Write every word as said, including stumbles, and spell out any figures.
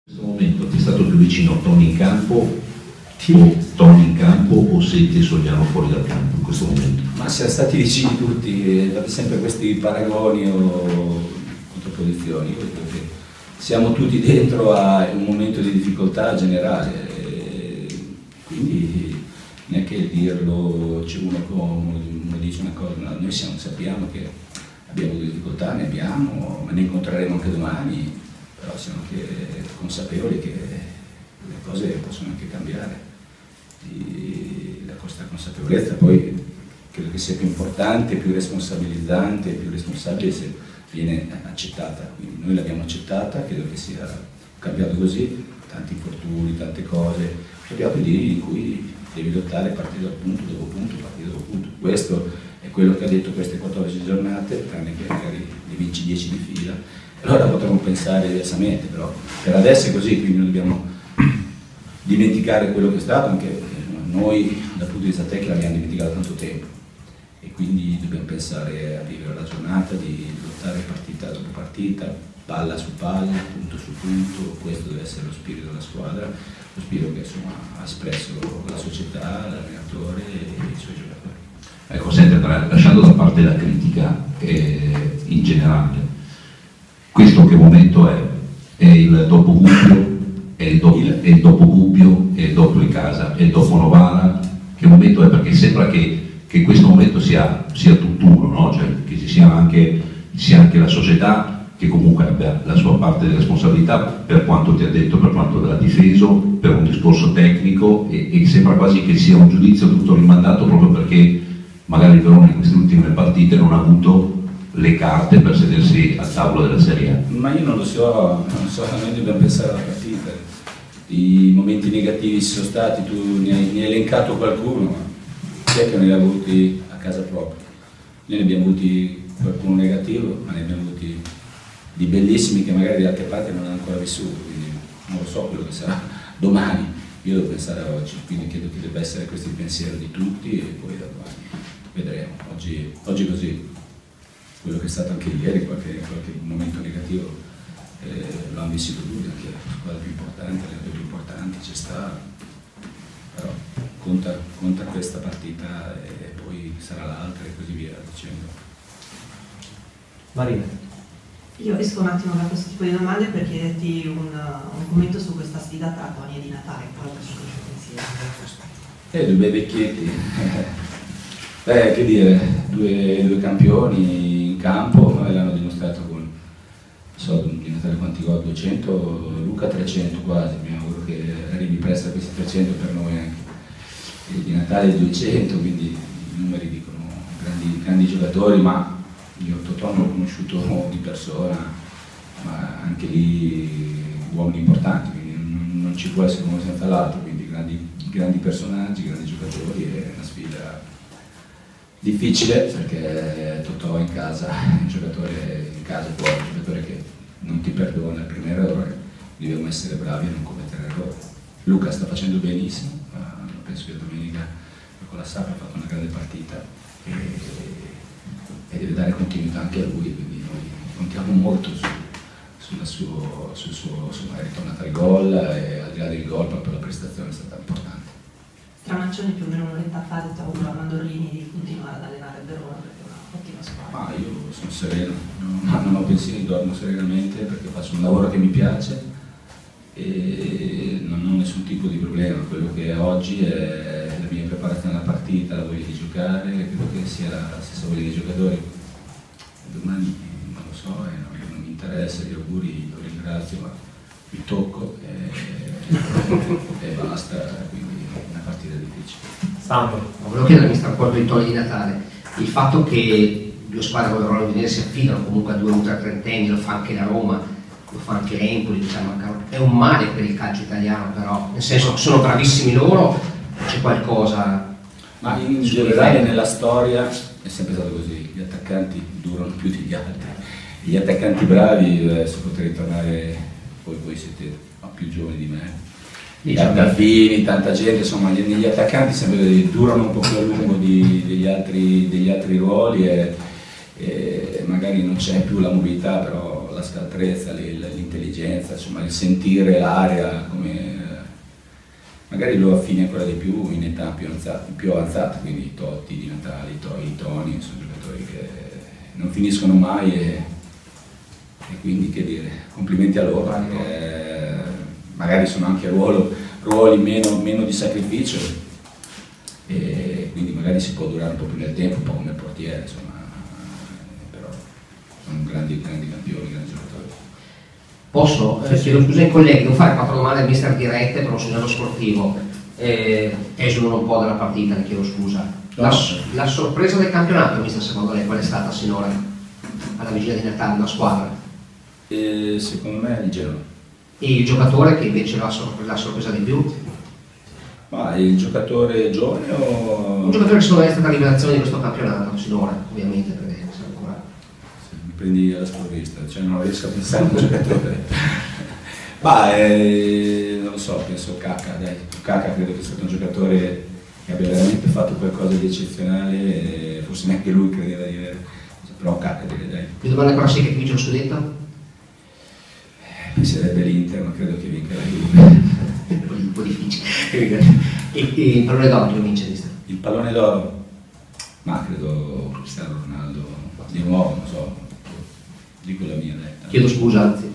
In questo momento ti è stato più vicino Toni in campo o Toni in campo o Sette e Sogliano fuori dal campo in questo momento? Ma siamo stati vicini tutti, fate sempre questi paragoni o contrapposizioni. Io credo che siamo tutti dentro a un momento di difficoltà generale, quindi neanche dirlo, c'è uno, uno dice una cosa, no, noi siamo, sappiamo che abbiamo delle difficoltà, ne abbiamo, ma ne incontreremo anche domani, però siamo anche consapevoli che le cose possono anche cambiare. E da questa consapevolezza poi credo che sia più importante, più responsabilizzante, più responsabile se viene accettata. Quindi noi l'abbiamo accettata, credo che sia cambiato così, tanti infortuni, tante cose, abbiamo periodi in cui devi lottare partito dopo punto dopo punto, partito dopo punto. Questo è quello che ha detto queste quattordici giornate, tranne che magari ne vinci dieci di fila. Allora potremmo pensare diversamente, però per adesso è così, quindi non dobbiamo dimenticare quello che è stato, anche noi dal punto di vista tecnico abbiamo dimenticato tanto tempo e quindi dobbiamo pensare a vivere la giornata, di lottare partita dopo partita, palla su palla, punto su punto. Questo deve essere lo spirito della squadra, lo spirito che insomma ha espresso la società, l'allenatore e i suoi giocatori. Ecco, senti, lasciando da parte la critica eh, in generale, questo che momento è? È il dopo Gubbio? È il, do, è il dopo Gubbio? È il dopo in casa? È il dopo Novara? Che momento è? Perché sembra che, che questo momento sia, sia tutt'uno, no? Cioè, che ci sia anche, sia anche la società che comunque abbia la sua parte di responsabilità per quanto ti ha detto, per quanto l'ha difeso, per un discorso tecnico e, e sembra quasi che sia un giudizio tutto rimandato proprio perché magari il Verona in queste ultime partite non ha avuto le carte per sedersi al tavolo della Serie A. Ma io non lo so, non so, noi dobbiamo pensare alla partita. I momenti negativi ci sono stati, tu ne hai, ne hai elencato qualcuno, ma chi è che ne ha avuti a casa propria? Noi ne abbiamo avuti qualcuno negativo, ma ne abbiamo avuti di bellissimi che magari da altre parti non hanno ancora vissuto, quindi non lo so quello che sarà domani, io devo pensare a oggi, quindi credo che debba essere questo il pensiero di tutti e poi da domani vedremo. Oggi, oggi è così, quello che è stato anche ieri, qualche, qualche momento negativo eh, lo hanno vissuto tutti, anche la squadra più importante, le più importanti ci sta, però conta, conta questa partita e poi sarà l'altra e così via dicendo. Marina. Io esco un attimo da questo tipo di domande per chiederti un, un commento su questa sfida tra Toni e Di Natale, quello che sono pensieri. Eh, due bei vecchietti, eh, che dire, due, due campioni in campo, eh, l'hanno dimostrato con, non so, Di Natale quanti gol, duecento, Luca trecento quasi, mi auguro che arrivi presto a questi trecento per noi anche. E Di Natale duecento, quindi i numeri dicono grandi, grandi giocatori, ma io Totò non l'ho conosciuto di persona, ma anche lì uomini importanti, quindi non, non ci può essere uno senza l'altro, quindi grandi, grandi personaggi, grandi giocatori, è una sfida difficile perché Totò in casa, un giocatore in casa poi, un giocatore che non ti perdona il primo errore, dobbiamo essere bravi a non commettere errori. Luca sta facendo benissimo, ma penso che domenica con la Sapra ha fatto una grande partita e, e deve dare continuità anche a lui, quindi noi contiamo molto su, sulla suo, sul suo, insomma, è ritornato al gol e al di là del gol proprio la prestazione è stata importante. Stramaccioni più o meno un'oretta fa ha detto a Mandorlini di continuare ad allenare il Verona perché è un'ottima squadra. Ma io sono sereno, non, non ho pensieri, dormo serenamente perché faccio un lavoro che mi piace e non ho nessun tipo di problema. Quello che oggi è la mia preparazione alla partita, la voglia di giocare, credo che sia la stessa voglia dei giocatori. Domani non lo so, eh, non, non mi interessa, gli auguri, lo ringrazio, ma mi tocco e, e basta, quindi è una partita difficile. Sandro. Volevo chiedere al mister Porto di Toni Di Natale, il fatto che due squadre come Verona e Udinese si affidano comunque a due ultratrentenni, lo fa anche la Roma, lo fa anche l'Empoli, diciamo, è un male per il calcio italiano, però nel senso sono bravissimi loro, c'è qualcosa. Ma in generale nella storia è sempre stato così, gli attaccanti durano più degli altri, gli attaccanti bravi, adesso potrei tornare, poi voi siete più giovani di me, i Gaddafini, tanta gente, insomma gli attaccanti sempre durano un po' più a lungo di, degli, altri, degli altri ruoli e, e magari non c'è più la mobilità, però la scaltrezza, l'intelligenza, insomma il sentire l'area come magari lo affini ancora di più in età più avanzata, più avanzata, quindi i Totti, Di Natale, i, to, i Toni, sono giocatori che non finiscono mai e, e quindi che dire, complimenti a loro, perché magari sono anche ruolo, ruoli meno, meno di sacrificio e quindi magari si può durare un po' più nel tempo, un po' come il portiere, insomma, però sono grandi, grandi campioni, grandi giocatori. Posso? Eh, chiedo scusa ai colleghi, devo fare quattro domande al mister dirette per un segnale sportivo. Eh, esulano un po' dalla partita, ne chiedo scusa. La, la sorpresa del campionato, mister, secondo lei qual è stata sinora alla vigilia di Natale, la squadra? Eh, secondo me è il Genoa. E il giocatore che invece l'ha sorpre la sorpresa di più? Ma il giocatore giovane o... Un giocatore che secondo me è stata la rivelazione di questo campionato, sinora, ovviamente, perché ancora... Mi prendi alla sprovvista, cioè non riesco a pensare a un giocatore. Ma eh, non lo so, penso Kaka, dai. Kaka credo che sia stato un giocatore che abbia veramente fatto qualcosa di eccezionale, e forse neanche lui credeva di avere, però Kaka direi, dai. Mi domanda ancora se che vince lo scudetto? Penserebbe l'Inter, ma credo che vinca la Juve. Un po' difficile. E, e il pallone d'oro che vince, mister? Il pallone d'oro? Ma credo Cristiano Ronaldo, di nuovo, non so, dico la mia, dai. Chiedo scusa, anzi.